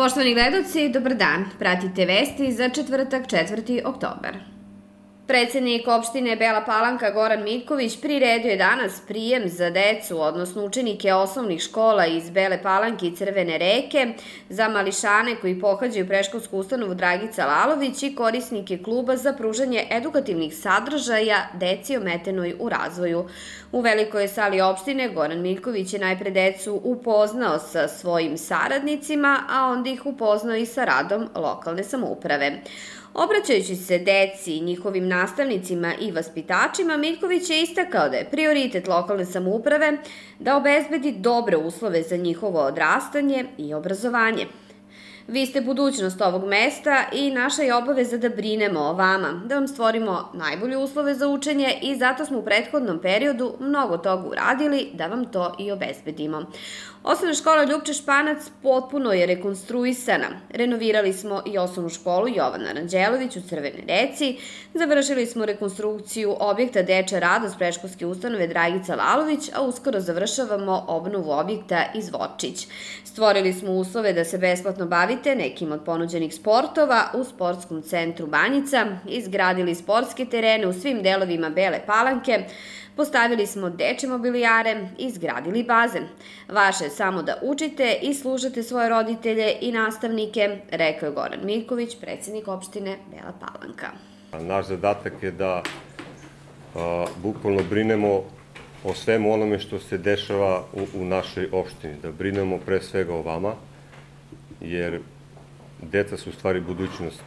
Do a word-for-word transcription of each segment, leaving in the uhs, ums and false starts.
Poštovani gledaoci, dobar dan. Pratite vesti za četvrtak, četvrti oktobar. Predsednik opštine Bela Palanka Goran Miljković priredio je danas prijem za decu, odnosno učenike osnovnih škola iz Bele Palanke i Crvene Reke, za mališane koji pohađaju predškolsku ustanovu Dragica Lalović i korisnike kluba za pružanje edukativnih sadržaja deci ometenoj u razvoju. U velikoj sali opštine Goran Miljković je najpre decu upoznao sa svojim saradnicima, a onda ih upoznao i sa radom lokalne samouprave. Obraćajući se deci, njihovim nastavnicima i vaspitačima, Miljković je istakao da je prioritet lokalne samouprave da obezbedi dobre uslove za njihovo odrastanje i obrazovanje. Vi ste budućnost ovog mesta i naša je obaveza da brinemo o vama, da vam stvorimo najbolje uslove za učenje i zato smo u prethodnom periodu mnogo toga uradili da vam to i obezbedimo. Osnovna škola Ljupče Španac potpuno je rekonstruisana. Renovirali smo i osnovnu školu Jovana Ranđelović u Crvenoj Reci, završili smo rekonstrukciju objekta Dečja radost predškolske ustanove Dragica Lalović, a uskoro završavamo obnovu objekta Izvorčić. Stvorili smo uslove da se besplatno bavite nekim od ponuđenih sportova u sportskom centru Banjica, izgradili sportske terene u svim delovima Bele Palanke, postavili smo dečje mobilijare i izgradili bazen. Vaše je samo da učite i slušate svoje roditelje i nastavnike, rekao je Goran Miljković, predsednik opštine Bela Palanka. Naš zadatak je da bukvalno brinemo o svemu onome što se dešava u našoj opštini, da brinemo pre svega o vama, jer deca su u stvari budućnost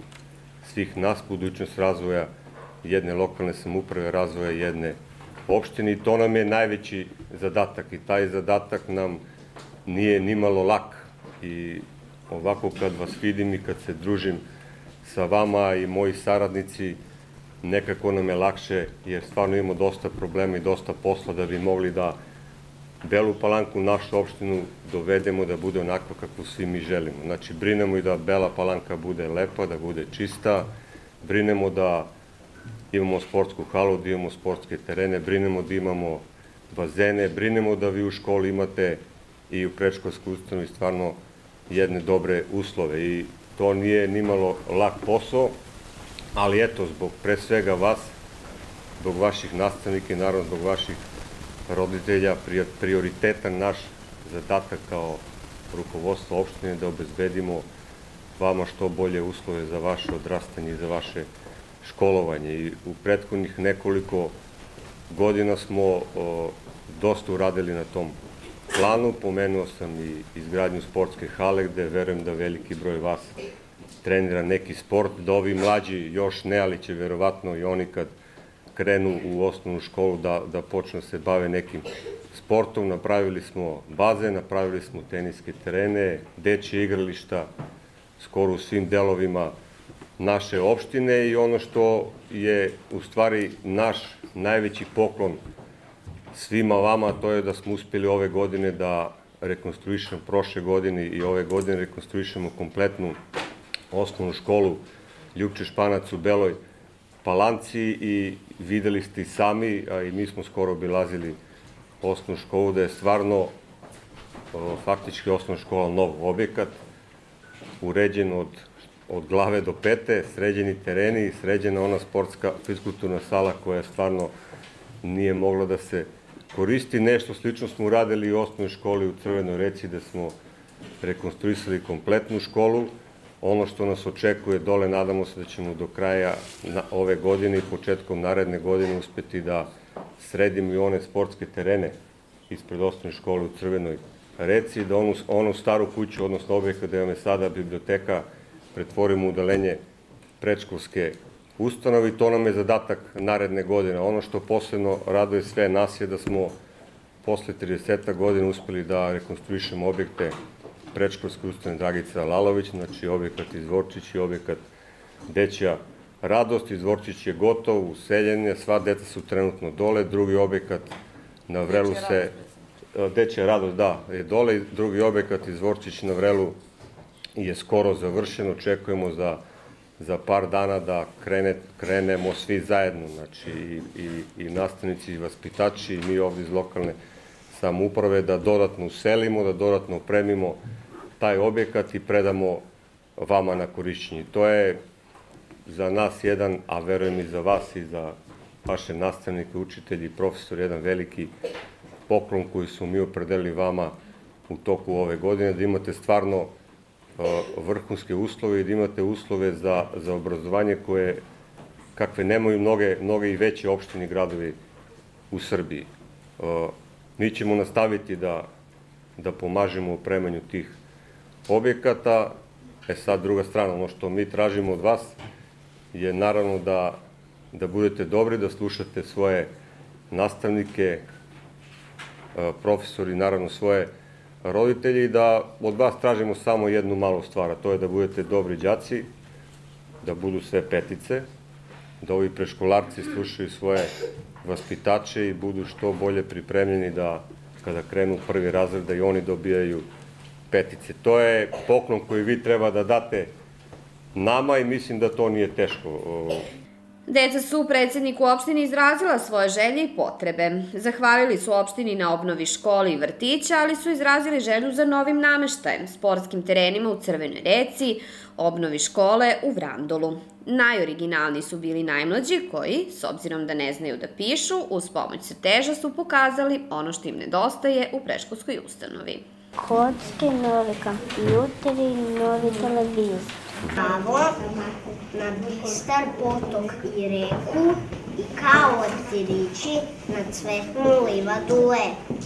svih nas, budućnost razvoja jedne lokalne samouprave, razvoja jedne opštine i to nam je najveći zadatak i taj zadatak nam nije nimalo lak i ovako kad vas vidim i kad se družim sa vama i moji saradnici nekako nam je lakše jer stvarno imamo dosta problema i dosta posla da bi mogli da Belu Palanku, našu opštinu, dovedemo da bude onako kako svi mi želimo. Znači, brinemo i da Bela Palanka bude lepa, da bude čista, brinemo da imamo sportsku halu, da imamo sportske terene, brinemo da imamo bazene, brinemo da vi u školi imate i u predškolskoj ustanovi stvarno jedne dobre uslove i to nije nimalo lak posao, ali eto, zbog pre svega vas, zbog vaših nastavnika i naravno zbog vaših roditelja, prioritetan naš zadatak kao rukovodstvo opštine da obezbedimo vama što bolje uslove za vaše odrastanje i za vaše školovanje. I u prethodnih nekoliko godina smo dosta uradili na tom planu. Pomenuo sam i izgradnju sportske hale gde verujem da veliki broj vas trenira neki sport, da ovi mlađi još ne, ali će verovatno i oni kad krenu u osnovnu školu da počnu se bave nekim sportom. Napravili smo bazen, napravili smo teniske terene, dečje igrališta, skoro u svim delovima naše opštine i ono što je u stvari naš najveći poklon svima vama, to je da smo uspeli ove godine da rekonstruišemo, prošle godine i ove godine rekonstruišemo kompletnu osnovnu školu Ljupče Španac u Beloj Palanci i videli ste i sami, a i mi smo skoro obilazili osnovnu školu, da je stvarno faktički osnovna škola nov objekat, uređen od od glave do pete, sređeni tereni i sređena ona sportska fiskulturna sala koja stvarno nije mogla da se koristi. Nešto slično smo uradili i u osnovnoj školi u Crvenoj Reci da smo rekonstruisali kompletnu školu. Ono što nas očekuje dole, nadamo se da ćemo do kraja ove godine i početkom naredne godine uspeti da sredimo i one sportske terene ispred osnovne škole u Crvenoj Reci, da onu staru kuću, odnosno objekt gde vam je sada biblioteka, pretvorimo u udelenje predškolske ustanove i to nam je zadatak naredne godine. Ono što posebno raduje sve nas je da smo posle trideset godina uspeli da rekonstruišemo objekte predškolske ustanove Dragica Lalović, znači objekat Izvorčić i objekat Dečja radost. Izvorčić je gotov, useljen je, sva deca su trenutno dole, drugi objekat na Vrelu se... Dečja radost, da, je dole, drugi objekat Izvorčić na Vrelu je skoro završeno, očekujemo za par dana da krenemo svi zajedno, znači i nastavnici i vaspitači i mi ovdje iz lokalne samouprave da dodatno uselimo, da dodatno opremimo taj objekat i predamo vama na korišćenje. To je za nas jedan, a verujem i za vas i za vaše nastavnike, učitelji i profesori, jedan veliki poklon koji smo mi opredelili vama u toku ove godine, da imate stvarno vrhunske uslove i da imate uslove za, za obrazovanje koje, kakve nemaju mnoge, mnoge i veće opštine i gradovi u Srbiji. Mi ćemo nastaviti da, da pomažemo u opremanju tih objekata. E sad, druga strana, ono što mi tražimo od vas je naravno da, da budete dobri, da slušate svoje nastavnike, profesori, naravno svoje roditelji, i da od vas tražimo samo jednu malu stvar, a to je da budete dobri đaci, da budu sve petice, da ovi preškolarci slušaju svoje vaspitače i budu što bolje pripremljeni da kada krenu u prvi razred da i oni dobijaju petice. To je poklon koji vi treba da date nama i mislim da to nije teško. Deca su predsedniku opštine izrazila svoje želje i potrebe. Zahvalili su opštini na obnovi škole i vrtića, ali su izrazili želju za novim nameštajem, sportskim terenima u Crvenoj Reci, obnovi škole u Vrandolu. Najoriginalniji su bili najmlađi koji, s obzirom da ne znaju da pišu, uz pomoć crteža su pokazali ono što im nedostaje u predškolskoj ustanovi. Kocke, novi kompjuteri, novi televizor. Kavla, na bistar, potok i reku i kao leptirići na cvetnu livadu lepu.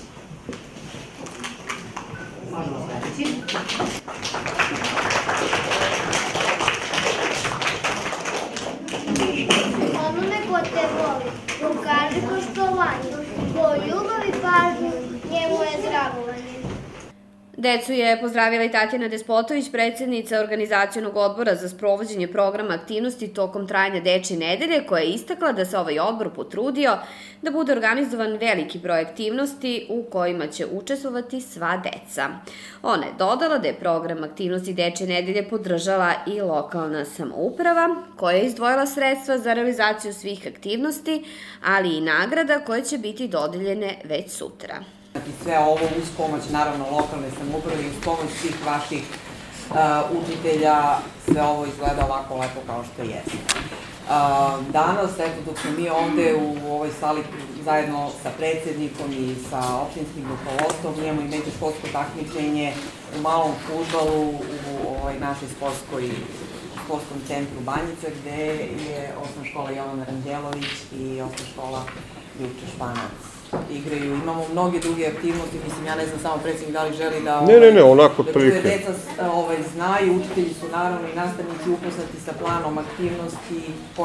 Onome ko te voli, pokaži poštovanje, tvoj ljubav i pažnju, njemu je dragovanje. Decu je pozdravila i Tatjana Despotović, predsednica Organizacionog odbora za sprovođenje programa aktivnosti tokom trajanja Dečije nedelje, koja je istakla da se ovaj odbor potrudio da bude organizovan veliki broj aktivnosti u kojima će učestvovati sva deca. Ona je dodala da je program aktivnosti Dečije nedelje podržala i lokalna samouprava, koja je izdvojila sredstva za realizaciju svih aktivnosti, ali i nagrada koje će biti dodeljene već sutra. I sve ovo uz pomoć, naravno, lokalne samouprave i uz pomoć svih vaših učitelja, sve ovo izgleda ovako lepo kao što jeste. Danas, eto, dok smo mi ovde u ovoj sali zajedno sa predsednikom i sa opštinskim rukovodstvom, imamo i međuškolsko takmičenje u malom fudbalu u ovoj našoj sportskom centru Banjica, gde je osnovna škola Jovana Ranđelović i osnovna škola Ljupče Španac igraju. Imamo mnoge druge aktivnosti, mislim, ja ne znam samo predsednik da li želi da... Ne, ne, ne, onako prilike. Da deca znaju, učitelji su naravno i nastavnici upoznati sa planom aktivnosti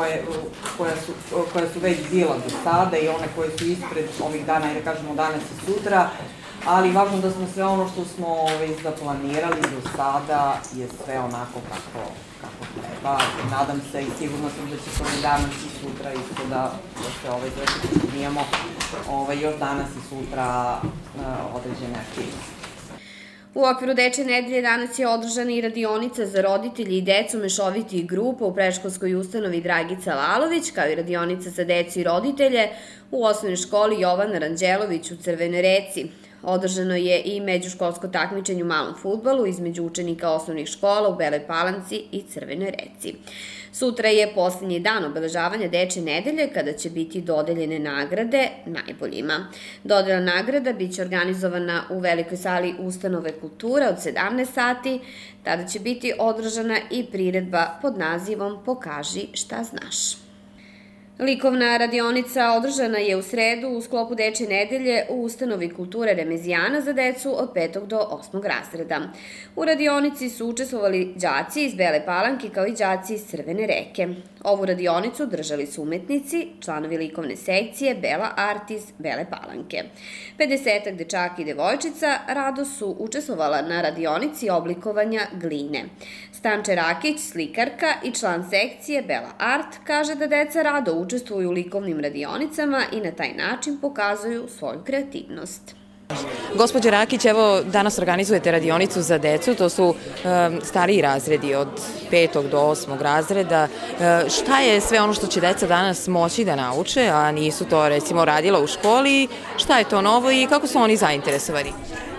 koja su već bila do sada i one koje su ispred ovih dana, jer kažemo danas i sutra, ali važno da smo sve ono što smo već zaplanirali do sada je sve onako kako treba. Nadam se i sigurno sam da će to i danas i sutra isto da se ovaj završiti. Imamo još danas i sutra određene aktivnosti. U okviru Dečije nedelje danas je održana i radionica za roditelji i decu mešovitih grupa u predškolskoj ustanovi Dragica Lalović, kao i radionica za decu i roditelje u osnovnoj školi Jovana Ranđelović u Crvenoj Reci. Održano je i međuškolsko takmičenje u malom fudbalu između učenika osnovnih škola u Beloj Palanci i Crvenoj Reci. Sutra je poslednji dan obeležavanja Dečije nedelje, kada će biti dodeljene nagrade najboljima. Dodela nagrada biće organizovana u velikoj sali Ustanove kulture od sedamnaest sati. Tada će biti održana i priredba pod nazivom Pokaži šta znaš. Likovna radionica održana je u sredu u sklopu Dečije nedelje u Ustanovi kulture Remezijana za decu od petog do osmog razreda. U radionici su učestvovali đaci iz Bele Palanke kao i đaci iz Crvene Reke. Ovu radionicu držali su umetnici, članovi likovne sekcije Bela Art iz Bele Palanke. pedesetak dečaka i devojčica rado su učestvovala na radionici oblikovanja gline. Stanče Rakić, slikarka i član sekcije Bela Art, kaže da deca rado učestvuju u likovnim radionicama i na taj način pokazuju svoju kreativnost. Gospođo Rakić, evo danas organizujete radionicu za decu, to su stariji razredi od petog do osmog razreda. Šta je sve ono što će deca danas moći da nauče, a nisu to recimo radila u školi? Šta je to novo i kako su oni zainteresovani?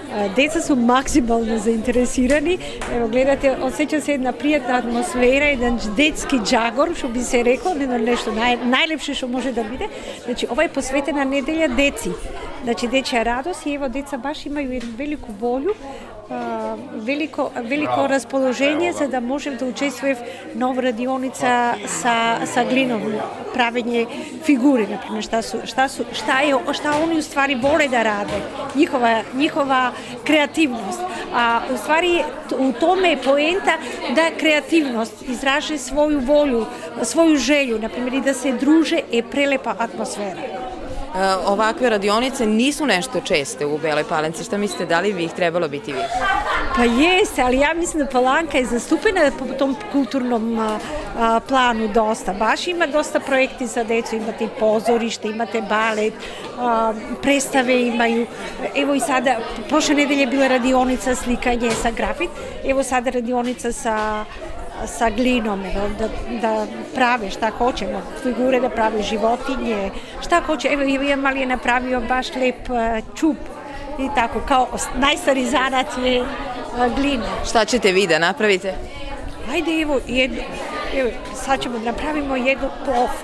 Deca su maksimalno zainteresirani. Evo, gledate, osjeća se jedna prijatna atmosfera, jedan detski džagor, što bi se reklo, nešto naj, najlepše što može da vide. Znači, ovo je posvetena nedelja deci. Znači, dečja radost i evo, deca baš imaju jednu veliku volju, veliko, veliko raspoloženje za da možem da učestvujem nova radionica sa, sa glinom, pravenje figure, naprimjer, šta, su, šta, su, šta, je, šta oni u stvari vole da rade, njihova, njihova kreativnost. A u stvari u tome je poenta da kreativnost izraže svoju volju, svoju želju, naprimjer, i da se druže je prelepa atmosfera. Ovakve radionice nisu nešto česte u Beloj Palanci. Šta mislite, da li bi ih trebalo biti više? Pa jeste, ali ja mislim da Palanka je zastupena po tom kulturnom a, a, planu dosta. Baš ima dosta projekti za decu, imate i pozorište, imate balet, a, predstave imaju. Evo i sada, prošle nedelje je bila radionica slikanje sa grafit, evo sada radionica sa sa glinom, da, da prave šta hoćemo, figure da prave, životinje, šta hoće. Evo, Ivan Mali je napravio baš lep uh, čup i tako, kao najstari zanat je uh, glina. Šta ćete vi da napravite? Ajde, evo, jedno, evo, sad ćemo da napravimo jednu plovku.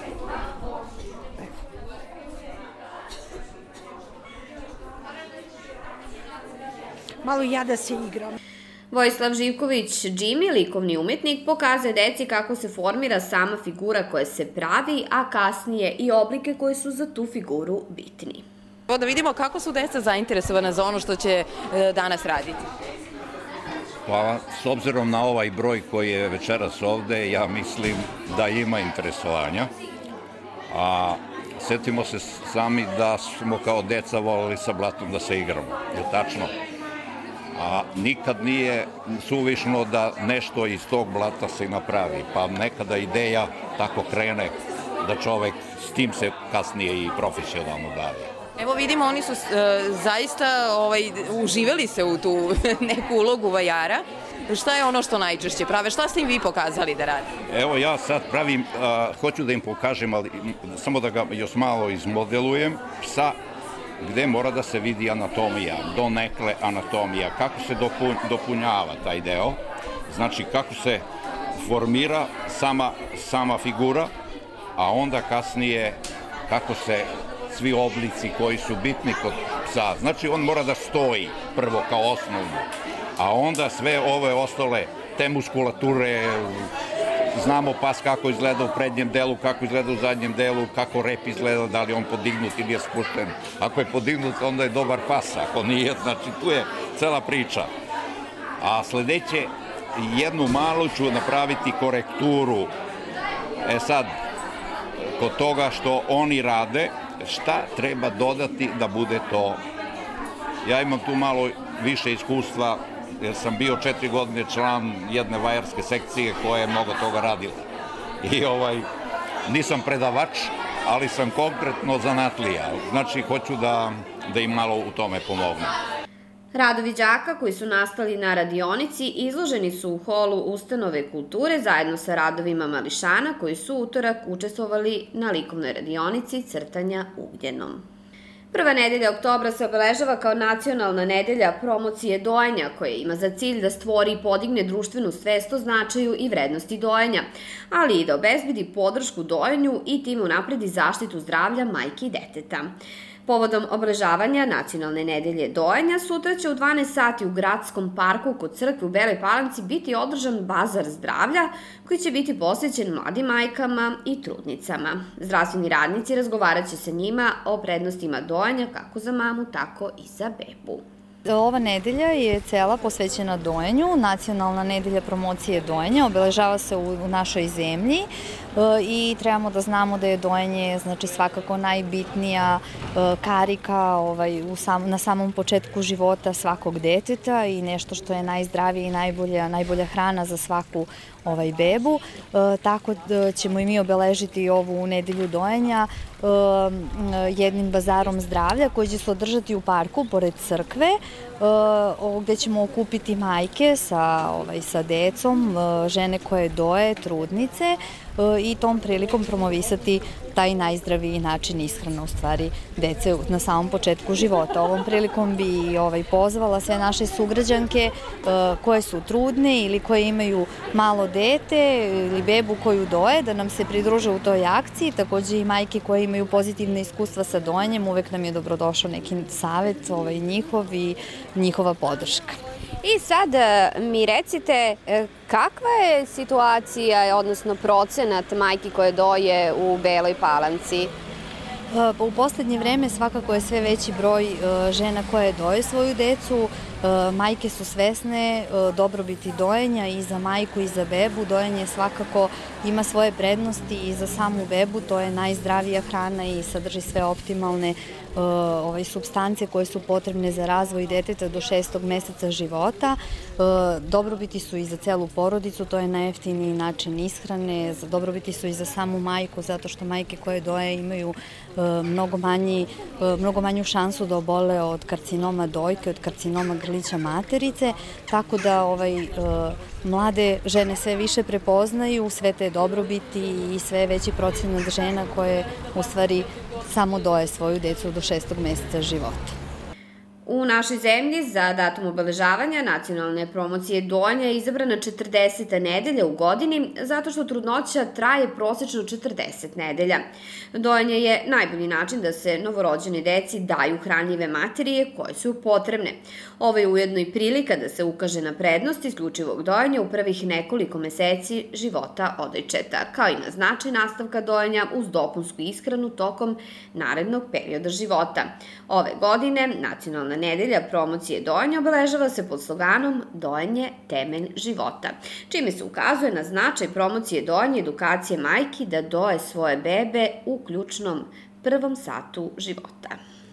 Malo ja da se igram. Vojislav Živković, Jimmy, likovni umetnik, pokazuje deci kako se formira sama figura koja se pravi, a kasnije i oblike koje su za tu figuru bitni. Da vidimo kako su deca zainteresovana za ono što će danas raditi. Pa, s obzirom na ovaj broj koji je večeras ovde, ja mislim da ima interesovanja. A setimo se sami da smo kao deca voleli sa blatom da se igramo. Je tačno? A nikad nije suvišno da nešto iz tog blata se napravi, pa nekada ideja tako krene da čovek s tim se kasnije i profesionalno bavi. Evo vidimo, oni su uh, zaista ovaj, uživali se u tu neku ulogu vajara. Šta je ono što najčešće prave? Šta ste im vi pokazali da radi? Evo ja sad pravim, uh, hoću da im pokažem, ali samo da ga još malo izmodelujem, psa gde mora da se vidi anatomija, donekle anatomija, kako se dopunjava taj deo, znači kako se formira sama, sama figura, a onda kasnije kako se svi oblici koji su bitni kod psa. Znači on mora da stoji prvo kao osnovno, a onda sve ove ostale, te muskulature, znamo pas kako izgleda u prednjem delu, kako izgleda u zadnjem delu, kako rep izgleda, da li je on podignut ili je spušten. Ako je podignut, onda je dobar pas, ako nije, znači tu je cela priča. A sledeće, jednu malu ću napraviti korekturu. E sad, kod toga što oni rade, šta treba dodati da bude to? Ja imam tu malo više iskustva, jer sam bio četiri godine član jedne vajarske sekcije koja je mnogo toga radila. I ovaj, nisam predavač, ali sam konkretno zanatlija. Znači, hoću da, da im malo u tome pomognem. Radovi đaka koji su nastali na radionici izloženi su u holu Ustanove kulture zajedno sa radovima mališana koji su utorak učestvovali na likovnoj radionici crtanja ugljenom. Prva nedelja oktobra se obeležava kao nacionalna nedelja promocije dojenja, koja ima za cilj da stvori i podigne društvenu svest o značaju i vrednosti dojenja, ali i da obezbedi podršku dojenju i time unapredi zaštitu zdravlja majke i deteta. Povodom obeležavanja nacionalne nedelje dojenja, sutra će u dvanaest sati u Gradskom parku kod crkve u Beloj Palanci biti održan bazar zdravlja koji će biti posvećen mladim majkama i trudnicama. Zdravstveni radnici razgovarat će sa njima o prednostima dojenja kako za mamu, tako i za bebu. Ova nedelja je cela posvećena dojenju, nacionalna nedelja promocije dojenja, obeležava se u našoj zemlji i trebamo da znamo da je dojenje znači, svakako najbitnija karika ovaj, u sam, na samom početku života svakog deteta i nešto što je najzdravije i najbolja, najbolja hrana za svaku ovaj, bebu. E, tako da ćemo i mi obeležiti ovu nedelju dojenja e, jednim bazarom zdravlja koji će se održati u parku pored crkve. gde ćemo okupiti majke sa, ovaj, sa decom, žene koje doje, trudnice i tom prilikom promovisati taj najzdraviji način ishrane u stvari dece na samom početku života. Ovom prilikom bi ovaj, pozvala sve naše sugrađanke koje su trudne ili koje imaju malo dete ili bebu koju doje da nam se pridruže u toj akciji. Takođe i majke koje imaju pozitivne iskustva sa dojenjem, uvek nam je dobrodošao neki savet ovaj, njihov i njihova podrška. I sad mi recite kakva je situacija, odnosno procenat majki koje doje u Beloj Palanci? U poslednje vreme svakako je sve veći broj žena koje doje svoju decu. Majke su svesne dobrobiti dojenja i za majku i za bebu. Dojenje svakako ima svoje prednosti i za samu bebu. To je najzdravija hrana i sadrži sve optimalne ovaj, supstance koje su potrebne za razvoj deteta do šestog meseca života. Dobrobiti su i za celu porodicu, to je najjeftiniji način ishrane. Dobrobiti su i za samu majku, zato što majke koje doje imaju mnogo, manji, mnogo manju šansu da obole od karcinoma dojke, od karcinoma grlića materice, tako da ovaj, mlade žene sve više prepoznaju sve te dobrobiti i sve veći procenat žena koje u stvari samo doje svoju decu do šestog meseca života. U našoj zemlji za datum obeležavanja nacionalne promocije dojenja je izabrana četrdeseta nedelja u godini zato što trudnoća traje prosečno četrdeset nedelja. Dojenje je najbolji način da se novorođene deci daju hranljive materije koje su potrebne. Ovo je ujedno i prilika da se ukaže na prednost isključivog dojenja u prvih nekoliko meseci života odojčeta, kao i na značaj nastavka dojenja uz dopunsku ishranu tokom narednog perioda života. Ove godine nacionalna nedelja promocije dojenja obeležava se pod sloganom Dojenje temelj života, čime se ukazuje na značaj promocije dojenja i edukacije majki da doje svoje bebe u ključnom prvom satu života.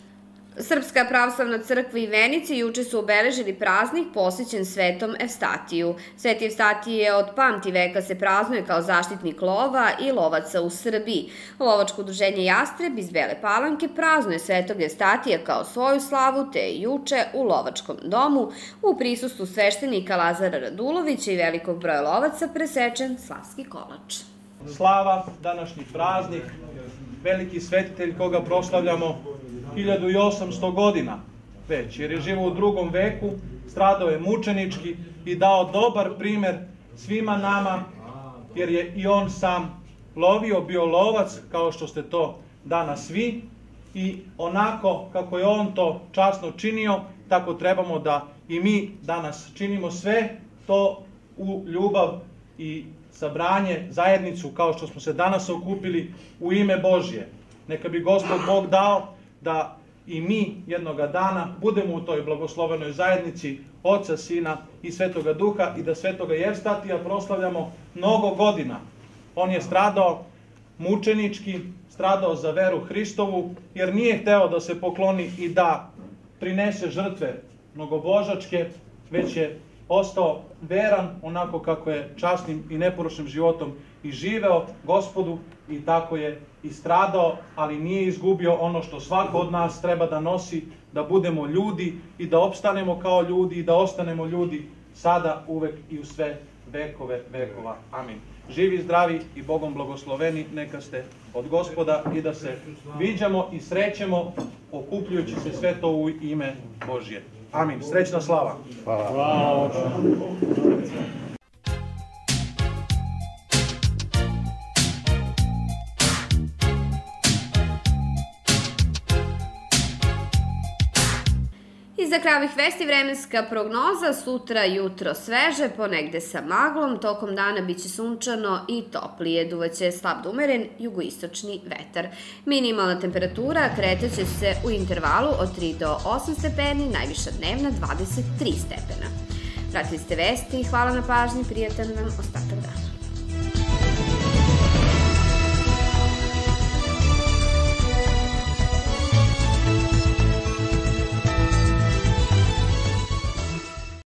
Srpska pravoslavna crkva i Venici juče su obeležili praznik posvećen Svetom Evstatiju. Sveti Evstatij je od pamti veka se praznuje kao zaštitnik lova i lovaca u Srbiji. Lovačko udruženje Jastreb iz Bele Palanke praznuje Svetog Evstatija kao svoju slavu, te je juče u Lovačkom domu u prisustvu sveštenika Lazara Radulovića i velikog broja lovaca presečen slavski kolač. Slava, današnji praznik, veliki svetitelj koga proslavljamo hiljadu osamsto godina već, jer je živo u drugom veku, stradao je mučenički i dao dobar primer svima nama, jer je i on sam lovio, bio lovac, kao što ste to danas vi, i onako kako je on to časno činio, tako trebamo da i mi danas činimo sve to u ljubav i sabranje, zajednicu, kao što smo se danas okupili u ime Božje. Neka bi Gospod Bog dao da i mi jednoga dana budemo u toj blagoslovenoj zajednici Oca, Sina i Svetoga Duha i da Svetoga Evstatija proslavljamo mnogo godina. On je stradao mučenički, stradao za veru Hristovu, jer nije hteo da se pokloni i da prinese žrtve mnogobožačke, već je ostao veran onako kako je časnim i neporušnim životom i živeo Gospodu i tako je i stradao, ali nije izgubio ono što svako od nas treba da nosi, da budemo ljudi i da opstanemo kao ljudi i da ostanemo ljudi sada, uvek i u sve vekove vekova. Amin. Živi, zdravi i Bogom blagosloveni, neka ste od Gospoda i da se viđamo i srećemo okupljujući se sve to u ime Božje. Amin. Srećna slava. Hvala. Hvala. Za kraj ovih vesti vremenska prognoza, sutra jutro sveže, ponegde sa maglom, tokom dana biće sunčano i toplije, duvaće slab do umeren jugoistočni vetar. Minimalna temperatura kretaće se u intervalu od tri do osam stepeni, najviša dnevna dvadeset tri stepena. Pratili ste vesti, hvala na pažnji, prijatan vam ostatak dana.